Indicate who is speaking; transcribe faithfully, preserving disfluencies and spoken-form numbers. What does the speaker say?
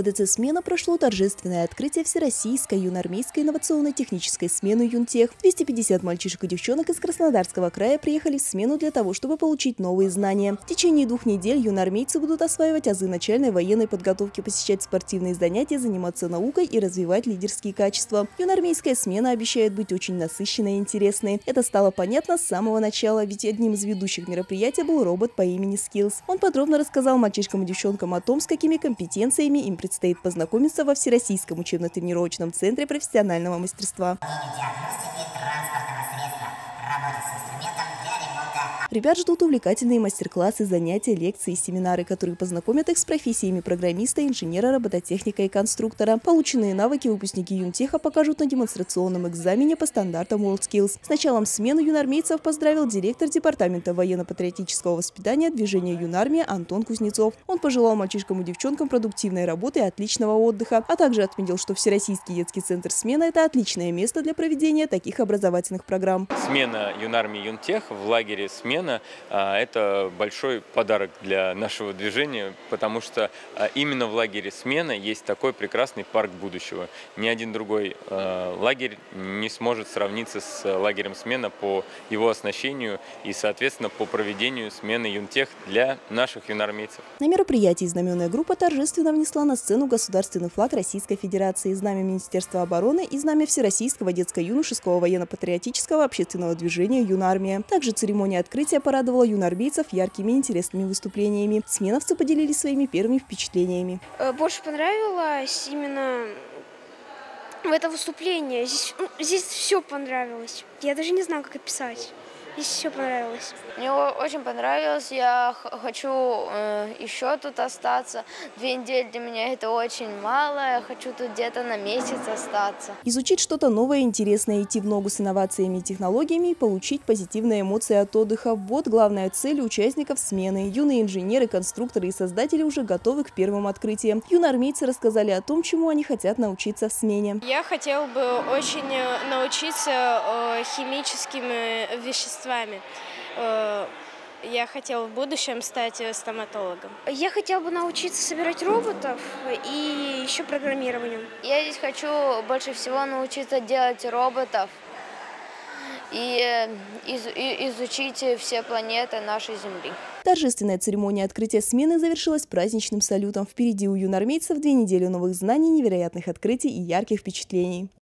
Speaker 1: В ВДЦ «Смена» прошло торжественное открытие Всероссийской юноармейской инновационной технической смены «Юнтех». двести пятьдесят мальчишек и девчонок из Краснодарского края приехали в смену для того, чтобы получить новые знания. В течение двух недель юноармейцы будут осваивать азы начальной военной подготовки, посещать спортивные занятия, заниматься наукой и развивать лидерские качества. Юноармейская смена обещает быть очень насыщенной и интересной. Это стало понятно с самого начала, ведь одним из ведущих мероприятий был робот по имени Skills. Он подробно рассказал мальчишкам и девчонкам о том, с какими компетенциями им предстоит познакомиться во Всероссийском учебно-тренировочном центре профессионального мастерства. Ребят ждут увлекательные мастер-классы, занятия, лекции и семинары, которые познакомят их с профессиями программиста, инженера, робототехника и конструктора. Полученные навыки выпускники Юнтеха покажут на демонстрационном экзамене по стандартам WorldSkills. С началом смены юноармейцев поздравил директор департамента военно-патриотического воспитания движения «Юнармия» Антон Кузнецов. Он пожелал мальчишкам и девчонкам продуктивной работы и отличного отдыха, а также отметил, что Всероссийский детский центр «Смена» – это отличное место для проведения таких образовательных программ.
Speaker 2: Смена Юнармии Юнтех в лагере «Смена» – это большой подарок для нашего движения, потому что именно в лагере «Смена» есть такой прекрасный парк будущего. Ни один другой лагерь не сможет сравниться с лагерем «Смена» по его оснащению и, соответственно, по проведению смены Юнтех для наших юноармейцев.
Speaker 1: На мероприятии знаменная группа торжественно внесла на сцену государственный флаг Российской Федерации, знамя Министерства обороны и знамя Всероссийского детско-юношеского военно-патриотического общественного движения «Юнармия». Также церемония открытия порадовала юноармейцев яркими и интересными выступлениями. Сменовцы поделились своими первыми впечатлениями.
Speaker 3: Больше понравилось именно в это выступление. Здесь, ну, здесь все понравилось. Я даже не знаю, как описать. Здесь все понравилось.
Speaker 4: Мне очень понравилось. Я хочу э, еще тут остаться. Две недели для меня это очень мало. Я хочу тут где-то на месяц остаться.
Speaker 1: Изучить что-то новое, интересное, идти в ногу с инновациями и технологиями и получить позитивные эмоции от отдыха. Вот главная цель участников смены. Юные инженеры, конструкторы и создатели уже готовы к первым открытиям. Юноармейцы рассказали о том, чему они хотят научиться в смене.
Speaker 3: Я хотела бы очень научиться э, химическим веществам. Я хотела в будущем стать стоматологом. Я хотела бы научиться собирать роботов и еще программированию.
Speaker 4: Я здесь хочу больше всего научиться делать роботов и изучить все планеты нашей Земли.
Speaker 1: Торжественная церемония открытия смены завершилась праздничным салютом. Впереди у юноармейцев две недели новых знаний, невероятных открытий и ярких впечатлений.